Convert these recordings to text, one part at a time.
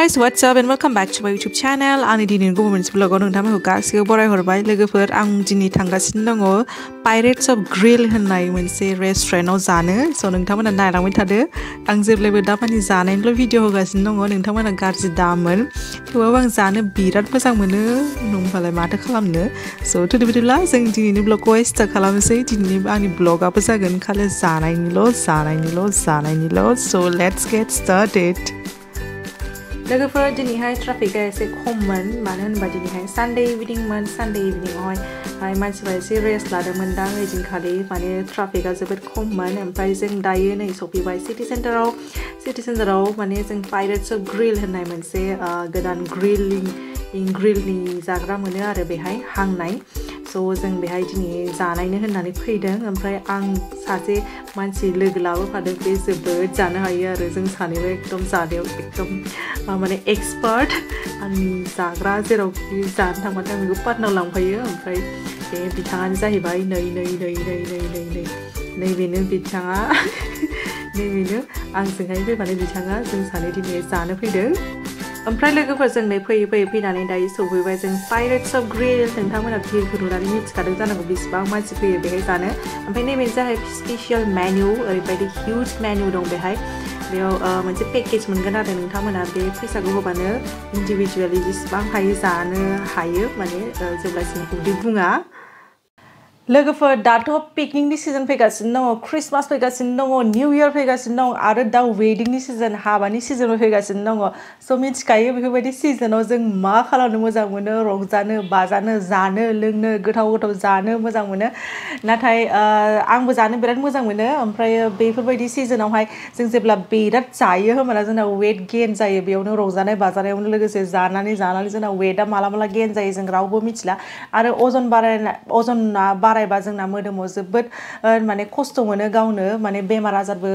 guys, what's up and welcome back to my YouTube channel. आंनि दिनैनि गुबुन ब्लगाव नोंथांमोनखौ गासिबो बरायहरबाय लोगोफोर आं दिनै थांगासिनो दङ पाइरेट्स अफ ग्रिल होननाय मोनसे रेस्टुरेन्टआव जानो स' नोंथांमोना नायलांबाय थादो आं जेब्लायबो दामानि जानायनिल' भिडिअ होगासिनो दङ नोंथांमोना गाज्रि दामोन थेवबाबो आं जानो बिराद मोजां मोनो होमबालाय माथो खालामनो स' थुदो बिदिब्ला जों दिनैनि ब्लगखौ स्टार्ट खालामनोसै दिनैनि आंनि ब्लगाबो जागोन खालि जानायनिल' स' लेट्स गेट स्टार्टेड लोगोफोर दिनैहाय ट्राफिकआ एसे खममोन मानो होनबा दिनैहाय सानडे इभिनिंमोन सानडे इभिनिंआवहाय मानसिफ्रा एसे रेस्ट लादोंमोन दां ओइदिनखालि माने ट्राफिकआ जोबोद खममोन ओमफ्राय जों दायो नै सफैबाय सिटी सेन्टाराव माने जों पाइरेट्स अफ ग्रिल होननाय मोनसे गोदान ग्रिलनि जाग्रा मोनो आरो बेहाय हांनाय स' जों बेहाय दिनै जानायनो होननानै फैदों ओमफ्राय आं सासे मानसि लोगो लाबोफादों बे जोबोद जानो हायो आरो जों सानैबो एकदम जानायाव एकदम माने एक्सपार्ट आंनि जाग्रा जेराव जानो थांबाथाय आं बेखौ पार्टनार लांफायो ओमफ्राय बे बिथाङानो जाहैबाय नैबेनो बिथाङा नैबेनो आंजोंहाय फैफानाय बिथाङा जों सानै दिनै जानो फैदों ओमफ्राय लोगोफोर जों नै फैयै फैनानै दायो सौफैबाय जों पाइरेट्स अफ ग्रिल नोंथांमोना भिडिअखौ नुनानै मिथिखादों जानांगौ बेसेबां मानसि फैयो बेहाय जानो ओमफ्राय नैबेनो जाहैबाय स्पेसियेल मेन्यु ओरैबायदि हिउज मेन्यु दं बेहाय बेयाव मोनसे पेकेज मोनगोन आरो नोंथांमोना बे फैसाखौ होबानो इन्डिभिजुवेलि जेसेबां हायो जानो हायो माने जेब्लासिम उदै बुङा लोगोफोर दाथ' पिकनिकनि सिजन फैगासिनो दङ क्रिसमास फैगासिनो दङ निउ इयार फैगासिनो दं आरो दा वेडिंनि सिजन हाबानि सिजनबो फैगासिनो दङ स' मिथिखायो बेफोरबायदि सिजनाव जों मा खालामनो मोजां मोनो रंजानो बाजानो जानो लोंनो गोथाव जानो मोजां मोनो नाथाय आंबो जानो बिराद मोजां मोनो ओमफ्राय बेफोरबायदि सिजनावहाय जों जेब्ला बिराद जायो होमबाना जोंना वेट गेन जायो बेयावनो रंजानाय बाजानायावनो लोगोसे जानानै जोंना वेटआ माला गेन जायो जों रावबो मिथिला आरो अजना बारायबा जोंना मोदोमाव जोबोद माने खस्थ' मोनो गावनो माने बेमार आजारबो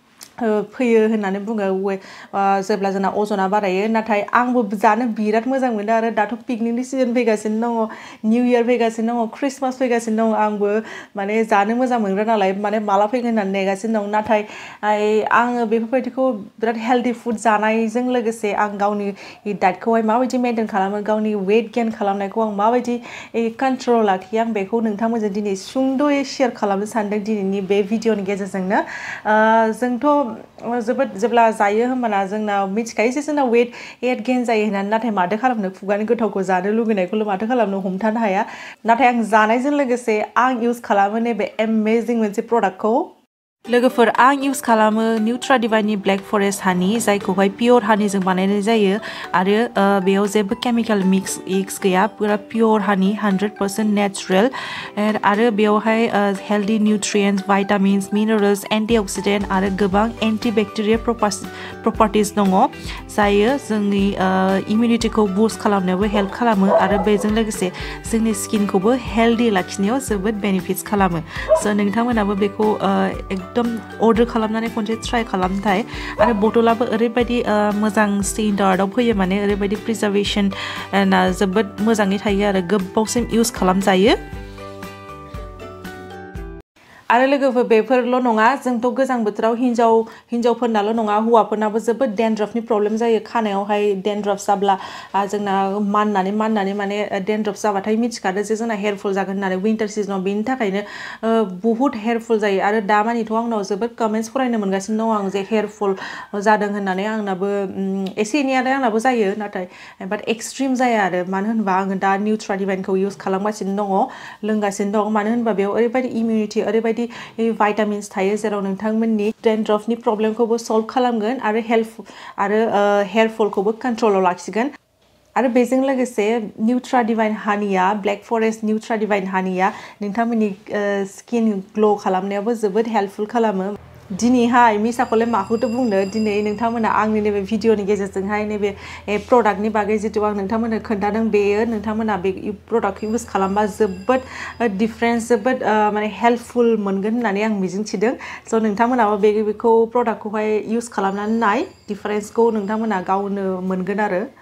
फैयो होननानै बुङो जेब्ला जोंना अजना बारायो नाथाय आंबो जानो बिराद मोजां मोनो आरो दाथ' पिकनिकनि सिजन फैगासिनो दङ निउ इयार फैगासिनो दङ क्रिसमास फैगासिनो दङ आंबो माने जानो मोजां मोनग्रा नालाय माने माला फैगोन होननानै नेगासिनो दं नाथाय आङो बेफोरबायदिखौ बिराद हेल्दि फुड जानायजों लोगोसे आं गावनि डाइटखौहाय माबायदि मेनटेन खालामो गावनि वेट गेन खालामनायखौ आं माबायदि कन्ट्रल लाखियो आं बेखौ नोंथांमोनजों दिनै सुंद'यै शेयार खालामनो सानदों दिनैनि बे भिडिअनि गेजेरजोंनो जोंथ' जोबोद जेब्ला जायो होमबाना जोंना मिथिखायो जे जोंना वेट गेन जायो होननानै नाथाय माथो खालामनो खुगानि गोथावखौ जानो लुगैनायखौल' माथो खालामनो हमथानो हाया नाथाय आं जानायजों लोगोसे आं इउज खालामो नैबे एमेजिं मोनसे प्रडाक्टखौ लोगोफोर आं इउज खालामो न्युट्रा डिभाइननि ब्लेक फरेस्ट हानि जायखौहाय पियर हानिजों बानायनाय जायो आरो बेयाव जेबो केमिकेल मिक्स गैया पुरा पियर हानि 100% नेचुरेल आरो बेयावहाय healthy nutrients vitamins minerals antioxidant आरो गोबां एन्टिबेक्टेरियल प्रपार्टिस दङ जायो जोंनि इमिउनिटिखौ बुस्ट खालामनायावबो हेल्प खालामो आरो बेजों लोगोसे जोंनि स्किनखौबो हेल्दि लाखिनायाव जोबोद बेनिफिट्स खालामो स' नोंथांमोनाबो बेखौ एकदम अर्डार खालामनानै खनसे ट्राइ खालामथाय आरो बटलाबो ओरैबायदि मोजां स्टेन्डार्डआव फैयो माने ओरैबायदि प्रिजार्भेसन जोबोद मोजाङै थायो आरो गोबावसिम इउज खालामजायो आरो लोगोफोर बेफोरल' नङा जोंथ' गोजां बोथोराव हिन्जावफोरनाल' नङा हौवाफोरनाबो जोबोद डेन्ड्रफनि प्रब्लेम जायो खानायावहाय डेन्ड्रफ जाब्ला जोंना माननानै माने डेन्ड्रफ जाबाथाय मिथिखादो जे जोंना हेयारफल जागोन होननानै विन्टार सिजनाव बेनि थाखायनो बुहुत हेयारफल जायो आरो दामानिथ' आंनाव जोबोद कमेन्ट्स फरायनो मोनगासिनो दं आं जे हेयारफल जादों होननानै आंनाबो एसे एनैयानो आंनाबो जायो नाथाय बाट एक्सट्रिम जाया आरो मानो होनबा आङो दा न्युट्रा डिभाइनखौ इउज खालामगासिनो दङ लोंगासिनो दं मानो होनबा बेयाव ओरैबायदि इमिउनिटि ओरैबायदि भाइटामिन्स थायो जेराव नोंथांमोननि डेन्ड्रफनि प्रब्लेमखौबो सल्भ खालामगोन आरो हेयारफलखौबो कन्ट्रलाव लाखिगोन आरो बेजों लोगोसे न्युट्रा डिभाइन हानिया ब्लेक फरेस्ट न्युट्रा डिभाइन हानिया नोंथांमोननि स्किन ग्ल' खालामनायावबो जोबोद हेल्पफुल खालामो दिनैहाय मिसाखौलाय माखौथो बुंनो दिनै नोंथांमोना आंनि नैबे भिडिअनि गेजेरजोंहाय नैबे प्रडाक्टनि बागै जितु आं नोंथांमोननो खोन्थादों बेयो नोंथांमोना बे प्रडाक्टखौ इउज खालामबा जोबोद डिफारेन्स जोबोद माने हेल्पफुल मोनगोन होननानै आं मिजिंथिदों स' नोंथांमोनाबो बेखौ प्रडाक्टखौहाय इउज खालामनानै नाय डिफारेन्सखौ नोंथांमोना गावनो मोनगोन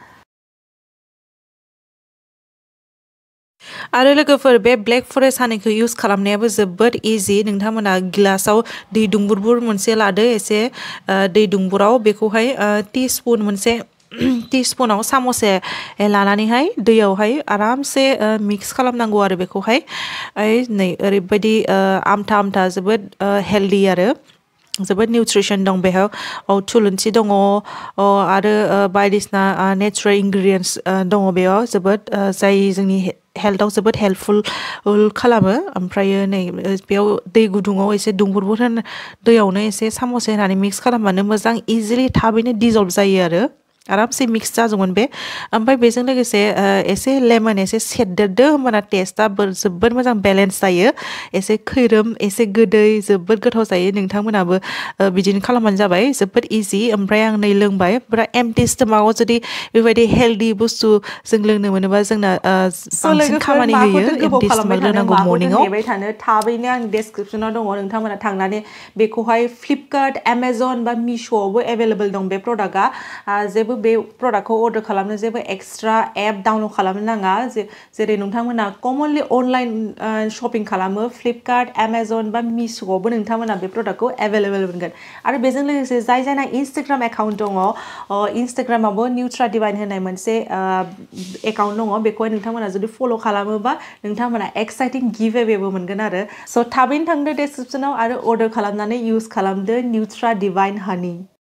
आरो लोगोफोर बे ब्लेक फरेस्ट हानिखौ इउज खालामनायाबो जोबोद इजि नोंथांमोना गिलासाव दै दुंबुर मोनसे लादो एसे दै दुंबुराव बेखौहाय टीस्पुन मोनसे टीस्पूनाव सामसे लानानैहाय दैयावहाय आरामसे मिक्स खालामनांगौ आरो बेखौहाय नै ओरैबायदि आमथा आमथा जोबोद हेल्दी आरो जोबोद निउट्रिसन दं बेयाव थुलुंसि दङ आरो बायदिसिना नेचारेल इनग्रेडियेन्ट्स दङ बेयाव जोबोद जाय जोंनि हेल्थआव जोबोद हेल्पफुल खालामो ओमफ्रायो नै बेयाव दै गुदुङाव एसे दुंबुर होन दैयावनो एसे सामसे होनानै मिक्स खालामबानो मोजां इजिलि थाबैनो डिजल्भ जायो आरो आरामसे मिक्स जाजोबगोन बे ओमफ्राय बेजों लोगोसे एसे लेमन एसे सेरदेरदो होमबाना टेस्टआ जोबोद मोजां बेलेन्स जायो एसे खैरोम एसे गोदै जोबोद गोथाव जायो नोंथांमोनाबो बिदिनो खालामबानो जाबाय जोबोद इजि ओमफ्राय आं नै लोंबाय पुरा एम्पटि स्टमाकाव जुदि बेबायदि हेल्दी बुस्थु जों लोंनो मोनोबा जोंना बांसिन खामानि होयो एम्पटि स्टमाक लोंनांगौ मर्निंआव नेबाय थानो थाबैनो आं डेसक्रिपसनाव दङ नोंथांमोना थांनानै बेखौहाय फ्लिपकार्ट एमाजन बा मिश'आवबो एभेलेबल दं बे प्रडाक्टआ जेबो बे प्रडाक्टखौ अर्डार खालामनो जेबो एक्सट्रा एप डाउनलड खालामनो नाङा जेरै नोंथांमोना कमनलि अनलाइन शपिं खालामो फ्लिपकार्ट एमाजन बा मिश'आवबो नोंथांमोना बे प्रडाक्टखौ एभेलेबल मोनगोन आरो बेजों लोगोसे जाय जायना इन्स्टाग्राम एकाउन्ट दङ इन्स्टाग्रामावबो न्युट्रा डिभाइन होननाय मोनसे एकाउन्ट दङ बेखौहाय नोंथांमोना जुदि फल' खालामोबा नोंथांमोना एक्साइटिं गिभ एवेबो मोनगोन आरो स' थाबैनो थांदो डेसक्रिपसनाव आरो अर्डार खालामनानै इउज खालामदो न्युट्रा डिभाइन हानि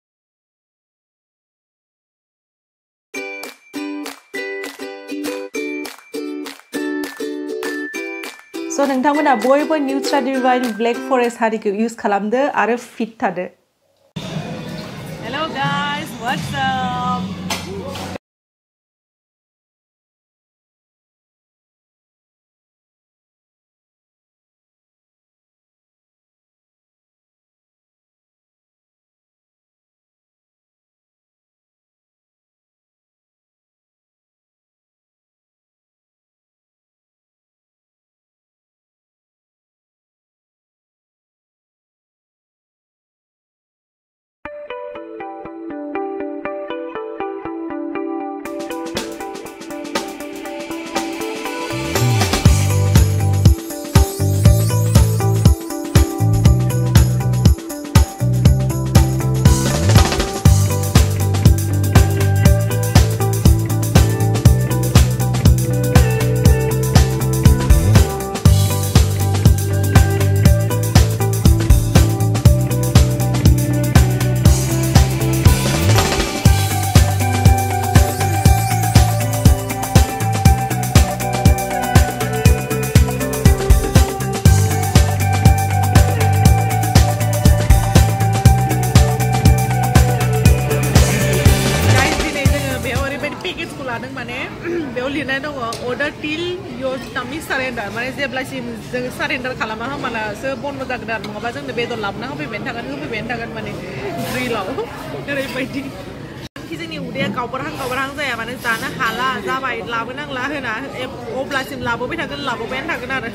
स' नोंथांमोना बयबो न्युट्रा डिभाइन ब्लेक फरेस्ट हानिखौ इउज खालामदो आरो फिट थादो हेल' गाइस व्हाट्स आप लिरनाय दङ order till your tummy surrender माने जेब्लासिम जों सारेन्डार खालामा होमबानासो बन्द जागोन आरो नङाबा जोंनो बेदर लाबोना होफैबायानो थागोन माने ग्रिलाव ओरैबायदि जोंनि उदैया गावबरहां जाया माने जानो हाला जाबाय लाबोनांला होना अब्लासिम लाबोबायानो थागोन आरो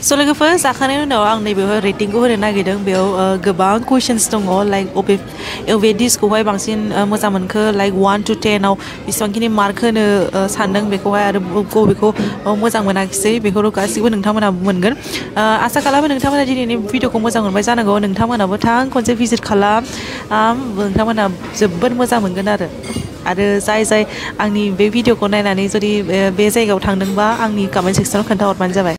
स' लोगोफोर जाखांनायनि उनाव आं नैबेवहाय रेटिंखौ होनो नागिरदों बेयाव गोबां कुइसन्स दङ लाइक अबे डिसखौहाय बांसिन मोजां मोनखो लाइक 1 to 10 आव बेसेबांखिनि मार्क होनो सानदों बेखौहाय आरो बबेखौ मोजां मोनाखिसै बेखौ गासिबो नोंथांमोना मोनगोन आसा खालामो नोंथांमोना दिनैनि भिडिअखौ मोजां मोनबाय जानांगौ नोंथांमोनाबो खनसे भिजिट खालाम नोंथांमोना जोबोद मोजां मोनगोन आरो जाय आंनि बे भिडिअखौ नायनानै जुदि बे जायगायाव थांदोंबा आंनि कमेन्ट सेक्सनाव खोन्थाहरबानो जाबाय